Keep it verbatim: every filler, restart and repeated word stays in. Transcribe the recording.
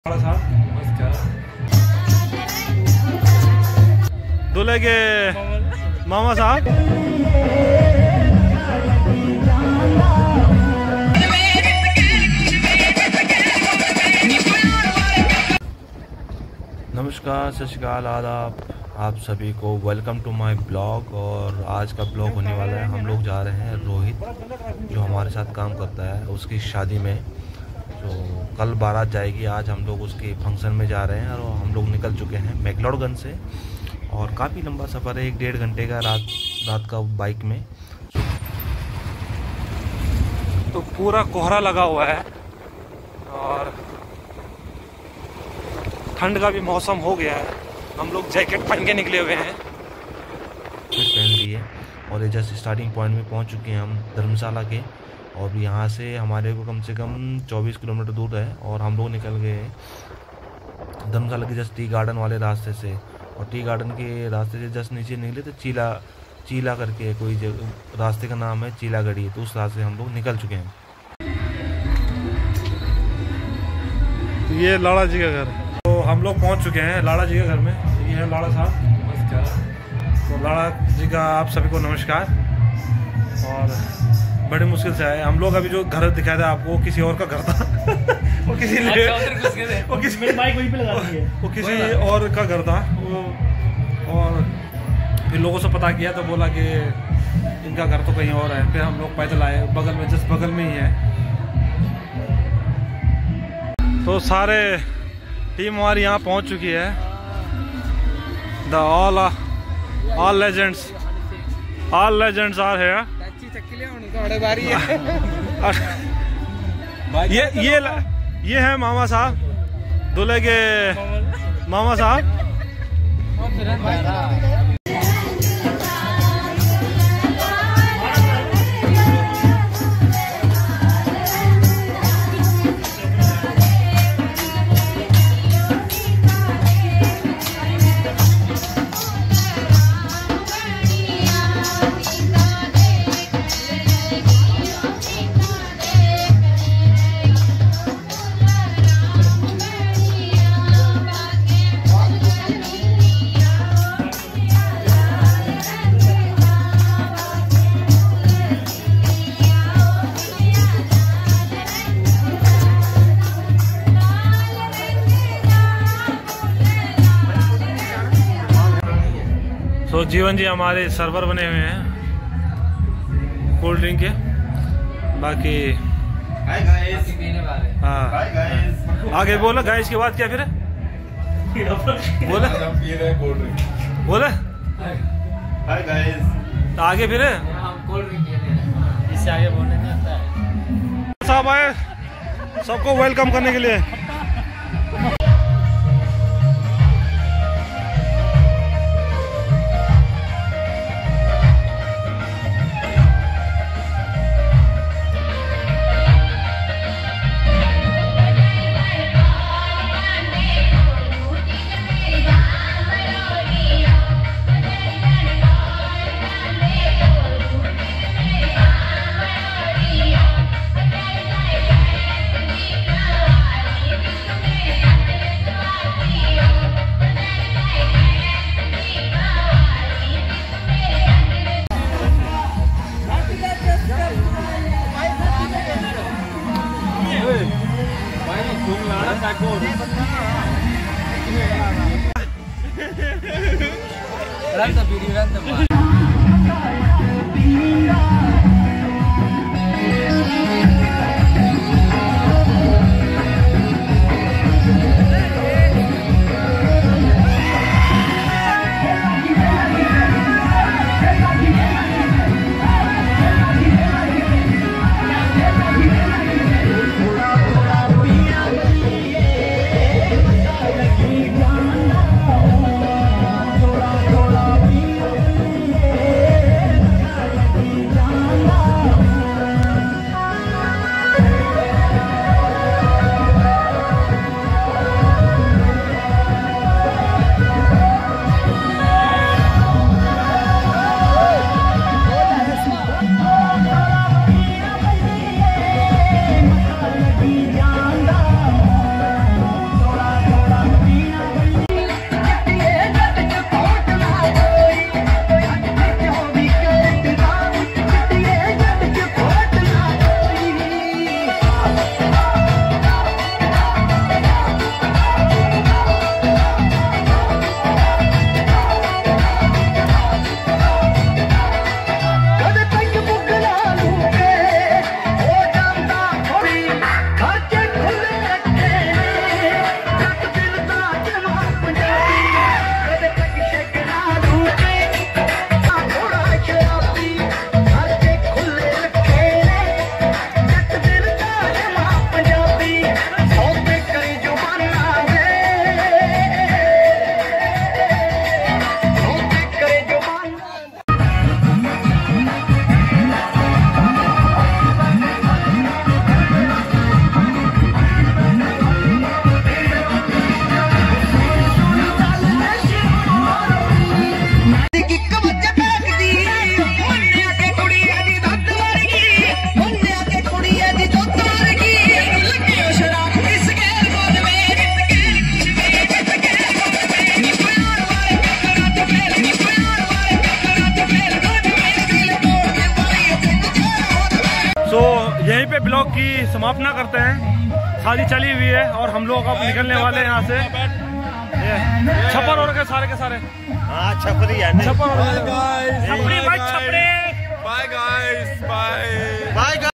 दूल्हे के मामा साहब नमस्कार, सत श्री अकाल, आदाब आप सभी को। Welcome to my blog. और आज का ब्लॉग होने वाला है, हम लोग जा रहे हैं रोहित जो हमारे साथ काम करता है उसकी शादी में। तो कल बारात जाएगी, आज हम लोग उसके फंक्शन में जा रहे हैं और हम लोग निकल चुके हैं मैक्लोडगंज से। और काफ़ी लंबा सफ़र है, एक डेढ़ घंटे का रात रात का बाइक में। तो पूरा कोहरा लगा हुआ है और ठंड का भी मौसम हो गया है। हम लोग जैकेट पहन के निकले हुए हैं, पहन लिए और जस्ट स्टार्टिंग पॉइंट में पहुंच चुके हैं हम धर्मशाला के। और यहाँ से हमारे को कम से कम चौबीस किलोमीटर दूर है और हम लोग निकल गए धर्मशाला के जस्ट टी गार्डन वाले रास्ते से। और टी गार्डन के रास्ते से जस्ट नीचे निकले तो चीला चीला करके कोई रास्ते का नाम है, चीला गढ़ी, तो उस रास्ते से हम लोग निकल चुके हैं। तो ये लाड़ा जी का घर, तो हम लोग पहुंच चुके हैं लाड़ा जी के घर में। ये है लाड़ा साहब। तो लाड़ा जी का आप सभी को नमस्कार। और बड़ी मुश्किल से आए हम लोग। अभी जो घर दिखाया था आपको, किसी और का घर था वो किसी ले, वो किसी माइक वहीं पे लगा दी है, वो किसी और का घर था वो। और फिर लोगों से पता किया तो बोला कि इनका घर तो कहीं और है। फिर हम लोग पैदल आए, बगल में जस्ट बगल में ही है। तो सारे टीम हमारी यहाँ पहुँच चुकी है। The all all legends all legends are here. ये ये ये है मामा साहब, दूल्हे के मामा साहब। तो जीवन जी हमारे सर्वर बने हुए हैं कोल्ड ड्रिंक के। बाकी हाँ, आगे बोलो गाइस के बाद क्या फिर बोले बोले हाय गाइस, तो आगे फिर कोल्ड ड्रिंक इससे आगे बोलने नहीं आता है। साहब आए सबको वेलकम करने के लिए। Run the video, run the video. की समापना करते हैं। शादी चली हुई है और हम लोग अब निकलने वाले हैं यहाँ से। छप्पर और के सारे के सारे हाँ छपरी है छप्पर और छपरी भाई छपरी। Bye guys bye bye.